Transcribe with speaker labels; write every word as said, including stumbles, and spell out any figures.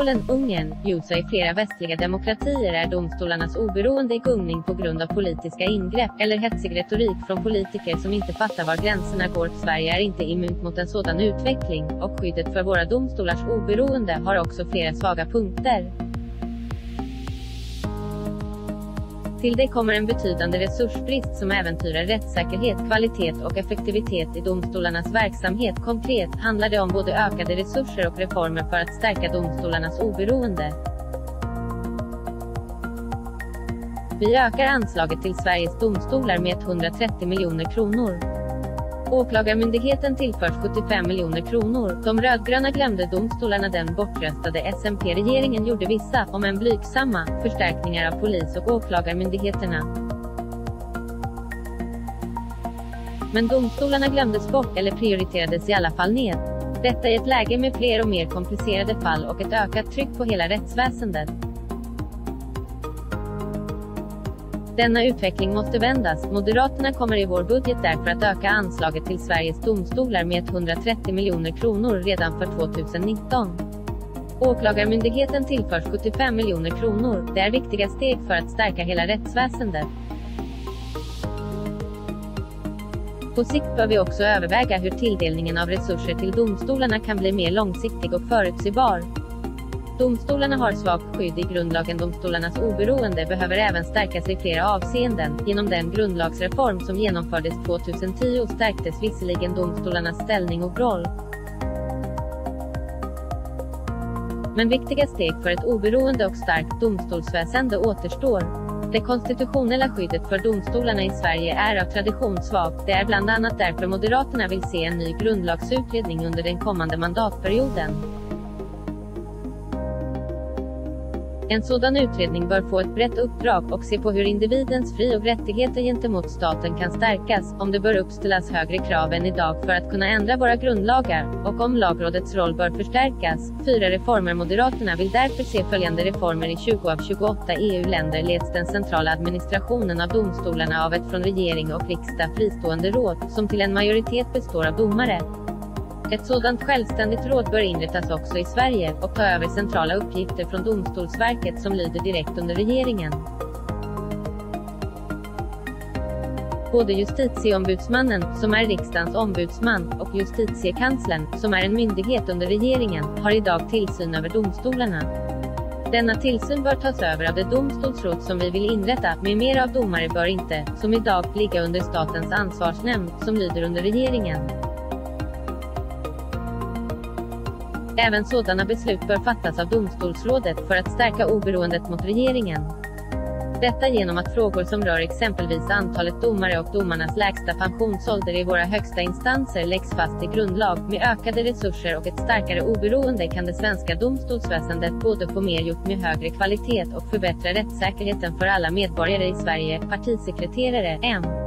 Speaker 1: Polen, Ungern, U S A i flera västliga demokratier är domstolarnas oberoende i gungning på grund av politiska ingrepp, eller hetsig retorik från politiker som inte fattar var gränserna går. Sverige är inte immunt mot en sådan utveckling, och skyddet för våra domstolars oberoende har också flera svaga punkter. Till det kommer en betydande resursbrist som äventyrar rättssäkerhet, kvalitet och effektivitet i domstolarnas verksamhet. Konkret handlar det om både ökade resurser och reformer för att stärka domstolarnas oberoende. Vi ökar anslaget till Sveriges domstolar med etthundratrettio miljoner kronor. Åklagarmyndigheten tillförs sjuttiofem miljoner kronor. De rödgröna glömde domstolarna. Den bortröstade S M P-regeringen gjorde vissa, om än blygsamma, förstärkningar av polis- och åklagarmyndigheterna. Men domstolarna glömdes bort, eller prioriterades i alla fall ned. Detta i ett läge med fler och mer komplicerade fall och ett ökat tryck på hela rättsväsendet. Denna utveckling måste vändas. Moderaterna kommer i vår budget därför att öka anslaget till Sveriges domstolar med etthundratrettio miljoner kronor redan för tjugonitton. Åklagarmyndigheten tillförs sjuttiofem miljoner kronor. Det är viktiga steg för att stärka hela rättsväsendet. På sikt bör vi också överväga hur tilldelningen av resurser till domstolarna kan bli mer långsiktig och förutsägbar. Domstolarna har svagt skydd i grundlagen. Domstolarnas oberoende behöver även stärkas i flera avseenden. Genom den grundlagsreform som genomfördes tjugotio stärktes visserligen domstolarnas ställning och roll. Men viktiga steg för ett oberoende och starkt domstolsväsende återstår. Det konstitutionella skyddet för domstolarna i Sverige är av tradition svagt. Det är bland annat därför Moderaterna vill se en ny grundlagsutredning under den kommande mandatperioden. En sådan utredning bör få ett brett uppdrag och se på hur individens fri- och rättigheter gentemot staten kan stärkas, om det bör uppställas högre krav än idag för att kunna ändra våra grundlagar, och om lagrådets roll bör förstärkas. Fyra reformer. Moderaterna vill därför se följande reformer. I tjugo av tjugoåtta E U-länder leds den centrala administrationen av domstolarna av ett från regering och riksdag fristående råd, som till en majoritet består av domare. Ett sådant självständigt råd bör inrättas också i Sverige, och ta över centrala uppgifter från Domstolsverket som lyder direkt under regeringen. Både justitieombudsmannen, som är riksdagens ombudsman, och justitiekanslern, som är en myndighet under regeringen, har idag tillsyn över domstolarna. Denna tillsyn bör tas över av det domstolsråd som vi vill inrätta, med mer av domare bör inte, som idag, ligga under statens ansvarsnämnd, som lyder under regeringen. Även sådana beslut bör fattas av domstolsrådet för att stärka oberoendet mot regeringen. Detta genom att frågor som rör exempelvis antalet domare och domarnas lägsta pensionsålder i våra högsta instanser läggs fast i grundlag. Med ökade resurser och ett starkare oberoende kan det svenska domstolsväsendet både få mer gjort med högre kvalitet och förbättra rättssäkerheten för alla medborgare i Sverige. Partisekreterare M.